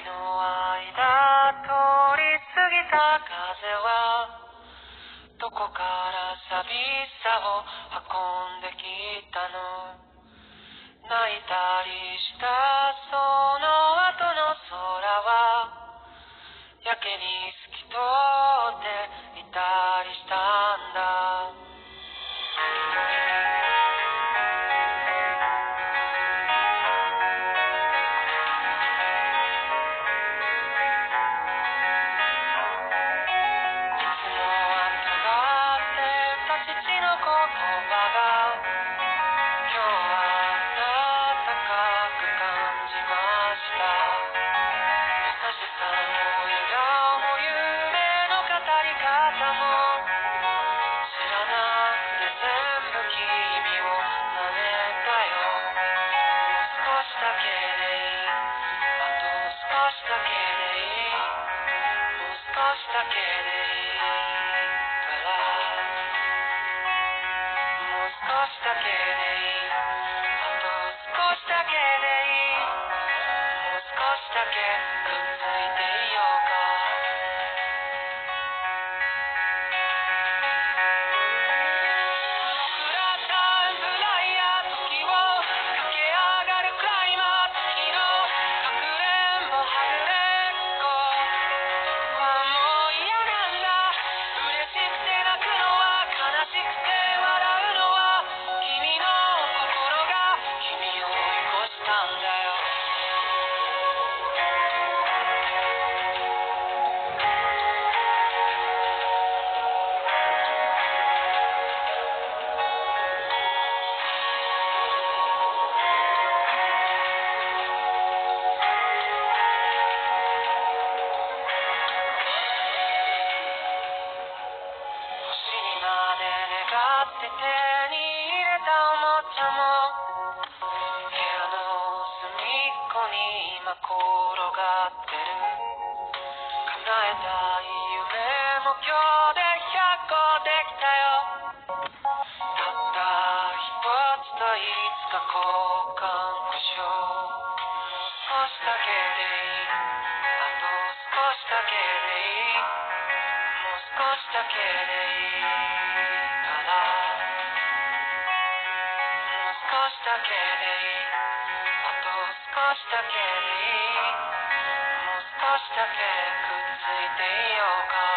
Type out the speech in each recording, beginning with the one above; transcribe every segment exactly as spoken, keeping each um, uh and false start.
の間通り過ぎた風はどこから寂しさを運んできたの。泣いたりしたその後の空はやけに透き通っていたりしたんだ。いつもは尖ってた父の言葉が今日は温かく感じました。優しさも笑顔も夢の語り方も知らなくて全部君を舐めたよ。もう少しだけでいい、あと少しだけでいい、もう少しだけでいいからもう少しだけでいい、あと少しだけでいい、もう少しだけくっついていようか。僕らタイムフライヤー時を駆け上がるクライマー月のかくれんぼはぐれっこはもう嫌なんだ。嬉しくて泣くのは悲しくて笑うのは君の心が君を追い越したんだよ。星にまで願って手に入れたおもちゃも部屋の隅っこに今転がってる。叶えたい夢も今日でひゃっこできたよ。たった一つといつか交換故障。もう少しだけでいい、あと少しだけでいい、もう少しだけでいいからもう少しだけでいい、あと少しだけでいい、もう少しだけくっついていようか。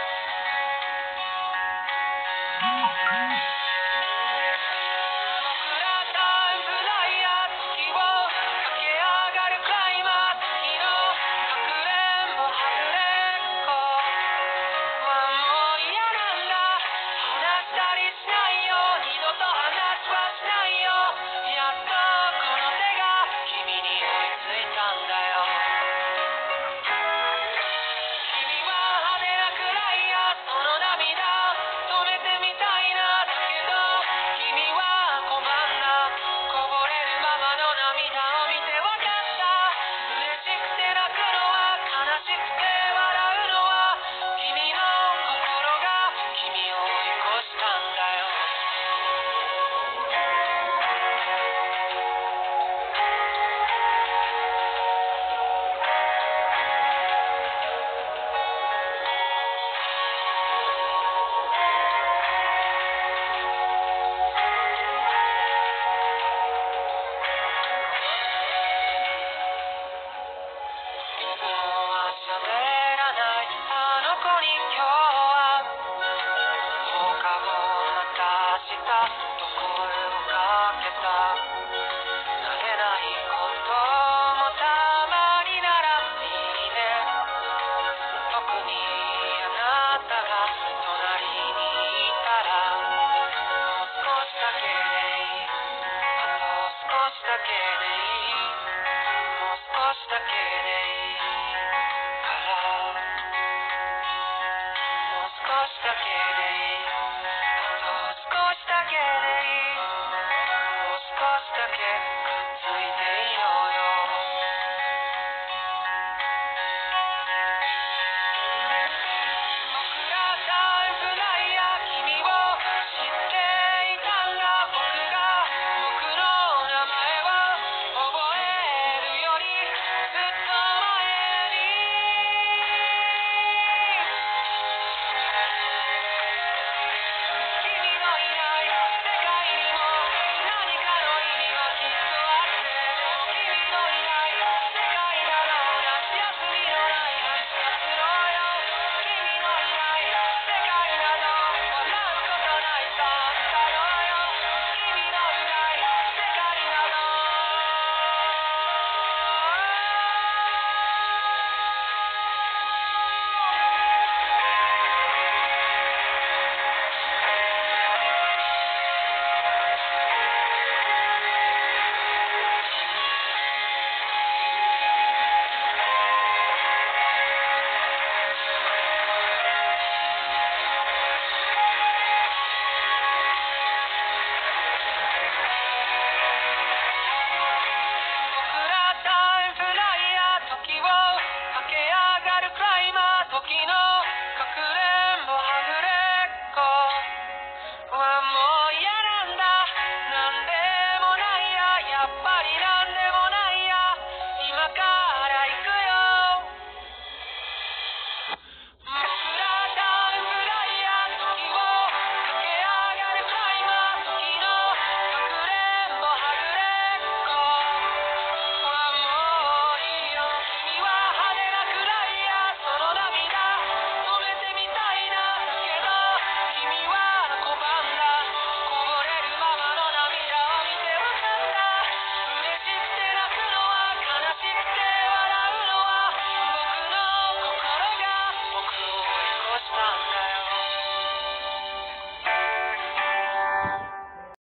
僕らタイムフライヤー月を駆け上がるクライマー月のかくれんぼはぐれっこはもう嫌なんだ。話したりしないよ、二度と話はしないよ。やっとこの手が君に追いついたんだよ。君は派手なくらいやその涙止めてみたいな。だけど君は拒んだ。こぼれるままの涙を見てわかった。嬉しくて泣くのは悲しくて笑うのは君の心が君を追い越したんだよ。いつもは喋